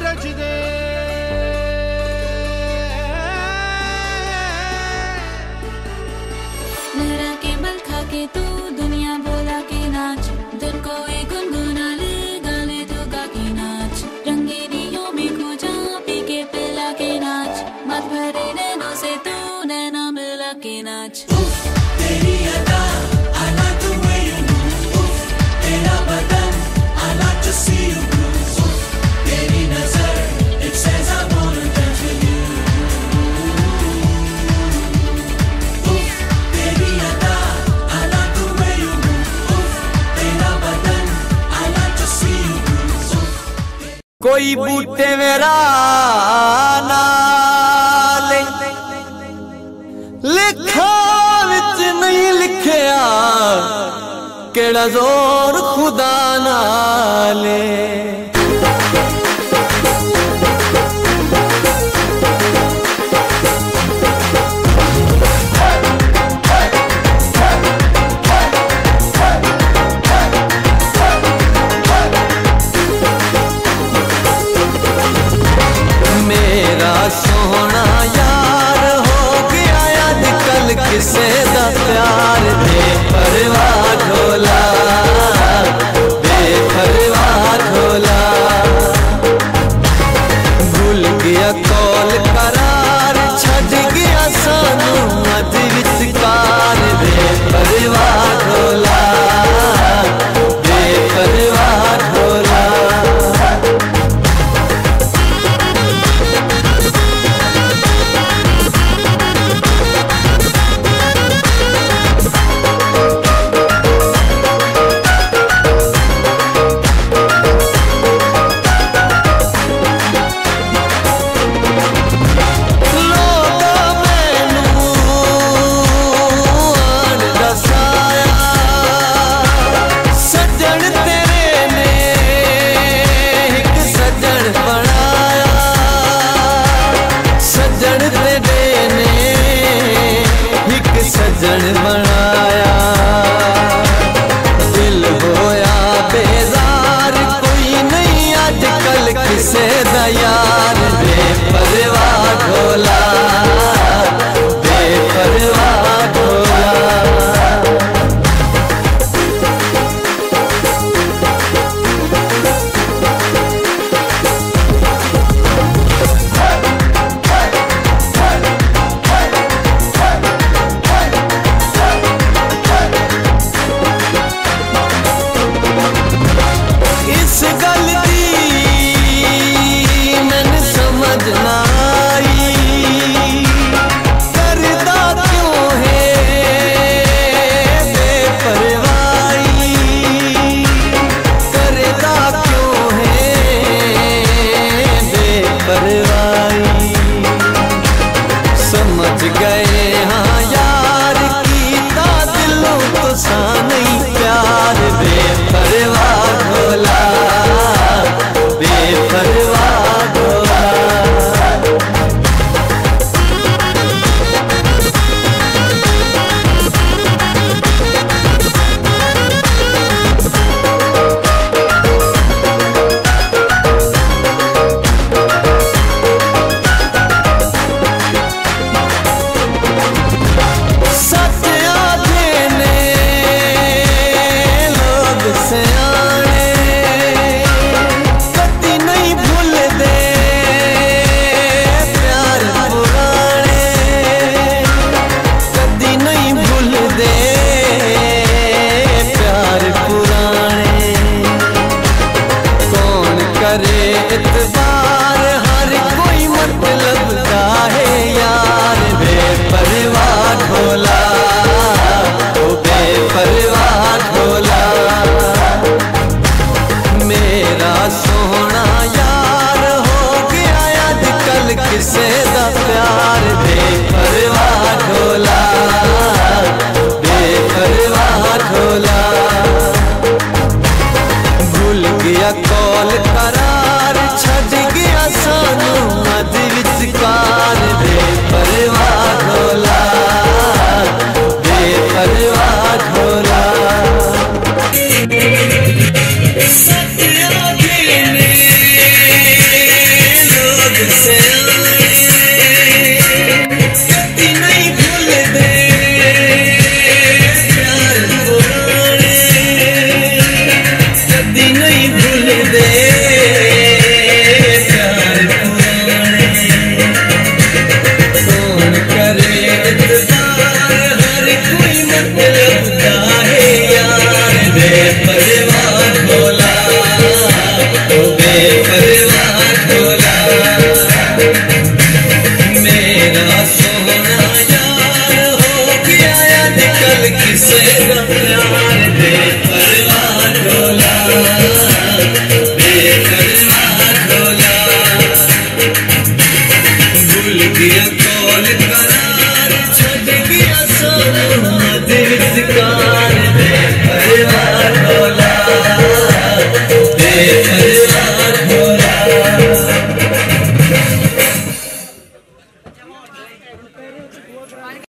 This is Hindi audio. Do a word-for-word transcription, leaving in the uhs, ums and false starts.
रचदे लहरा के बल खा के तू दुनिया बोला के नाच धुन को एक गुनगुना ले गाले तो गा के नाच रंगीनियों में खो जा पी के पिला के नाच मत भरे नैनों से तू नैना मिला के नाच तेरी अदा I like the way you move उफ, तेरा बदन I like to see you move उफ, तेरी नजर it says I wanna dance with you उफ, तेरी अदा I like the way you move उफ, तेरा बदन I like to see you move उफ, कोई बूटे मेरा नाल लिखा विच नहीं लिखिया केड़ा जोर खुदा नाले मेरा सोना यार हो गया आजकल किसे दा प्यार बेपरवाह ढोला बेपरवाह ढोला भूल गया कौल करार छड़ गया सानू अज विचकार बेपरवाह ढोला बेपरवाह ढोला सजन बनाया दिल होया बेजार कोई नहीं आजकल किसे दा यार बेपरवाह ढोला बेपरवाह ढोला समझ गए हाँ यार कीता दिलों तो सा नहीं प्यार बेपरवाह ढोला बेपरवाह ढोला इतबार हर कोई मतलब का है यार बेपरवाह ढोला ओ बेपरवाह ढोला मेरा सोना यार हो गया आजकल किसे दा प्यार बेपरवाह ढोला बेपरवाह ढोला भूल गया कौल करार छड़ गया सानू अज विचकार बेपरवाह ढोला बेपरवाह ढोला सत्या नहीं